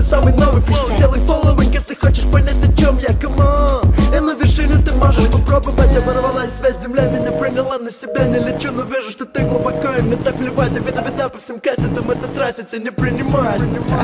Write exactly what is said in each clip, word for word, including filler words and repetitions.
самый новый фиш. Делай фолловинг, если хочешь понять, о чем я, камон. И на вершине ты можешь попробовать. Оборвалась связь, земля меня приняла на себя. Не лечу, но вижу, что ты глубоко, и мне так плевать. А вида беда по всем катетам, это тратится, не принимай.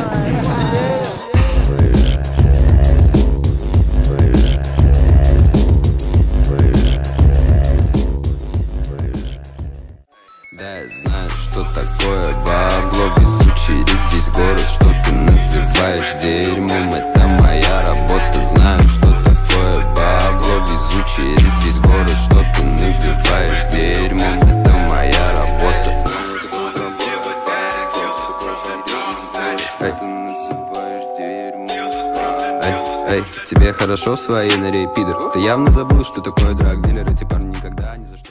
Да, я знаю, что такое бабло. Везу через весь город, что ты называешь дерьмом. Это моя работа, знаю, что такое бабло. Везу через весь город, что ты называешь дерьмом. Это моя работа. Эй, эй, тебе хорошо в своей норе, пидор? Ты явно забыл, что такое драг-дилер. Эти парни никогда ни за что.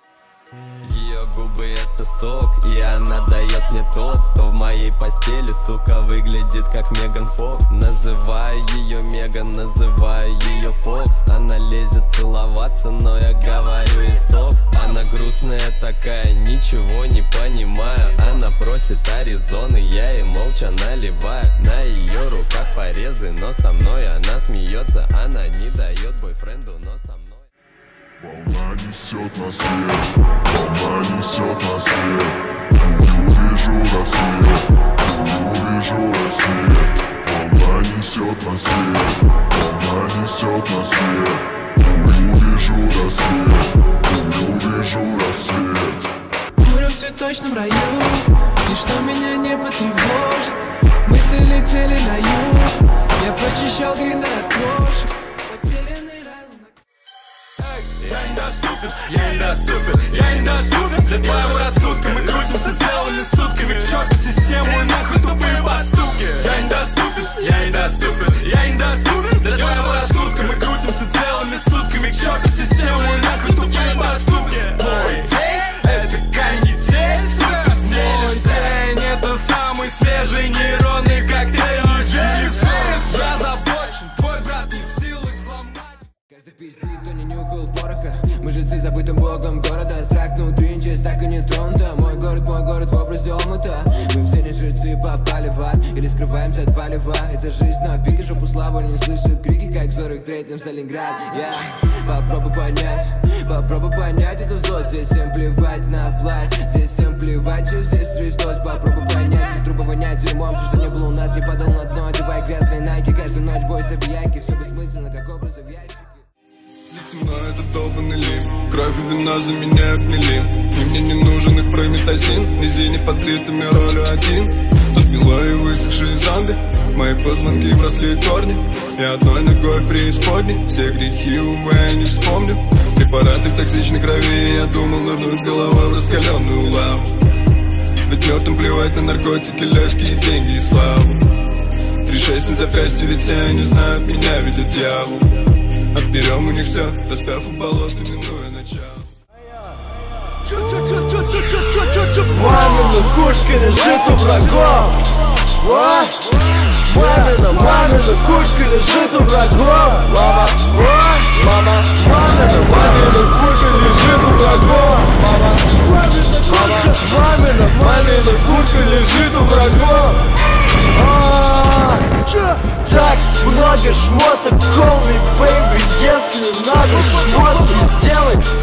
Губы это сок, и она дает мне топ. Кто в моей постели, сука, выглядит как Меган Фокс. Называю ее Меган, называю ее Фокс. Она лезет целоваться, но я говорю ей стоп. Она грустная такая, ничего не понимаю. Она просит Аризоны, я ей молча наливаю. На ее руках порезы, но со мной она смеется. Она не дает бойфренду, но со мной. Волна несет на свет, волна несет на свет. Увижу рассвет, увижу рассвет. Волна несет на свет, волна несет на свет. Увижу рассвет, увижу рассвет. Курю в цветочном раю, ничто меня не потревожит. Мысли летели на юг, я прочищал гриндер от крошек. Я недоступен, я недоступен, я недоступен для твоего рассудка. Мы крутимся целыми сутками, к черту систему и нахуй тупые поступки. Я недоступен, я недоступен, я недоступен для твоего рассудка. Мы крутимся целыми сутками, к черту систему и нахуй тупые поступки. Мой день — это канитель, сука, снелишься. Это самый свежий нейронный коктейль. Я забочен, твой брат не в силах взломать. Каждый пиздит, кто не нюхал пороха. Мы жрецы забытым богом города. Страх внутри, честь так и не тронута. Мой город, мой город в образе омута. Мы все не жрецы, попали в ад или скрываемся от палева. Это жизнь на пике, жопу славу не слышит крики, как в сорок третьем Сталинград. Yeah. Попробуй понять, попробуй понять эту злость. Здесь всем плевать на власть, здесь всем плевать, что здесь Христос. Попробуй понять, из трубы вонять дерьмом. Все, что не было у нас, не падал на дно. Одевай грязные найки, каждую ночь бой за пьянки. Все бессмысленно, как образы в ящике. Стена — это долбанный лим. Кровь и вина заменяют милин. И мне не нужен их прометазин. Низине подлитыми ролью один. Тут мило и высохшие зомби. Мои позвонки вросли корни. Я одной ногой в преисподней. Все грехи, увы, я не вспомню. Препараты в токсичной крови. Я думал нырнуть с головой в раскаленную лаву. Ведь мертвым плевать на наркотики, легкие деньги и славу. Три шесть на запястье, ведь все не знают меня, видят дьявол. Отберем у них все, распяв у болот, именуя начало. Мамина кушка лежит у врагов. Мамина, мамина кушка лежит у врагов. Мама, мама, мамина, мамина кушка лежит у врагов. Мама, мама, мамина, мамина кушка лежит у врагов. Так много шмоток, call me baby, если надо шмотки делать.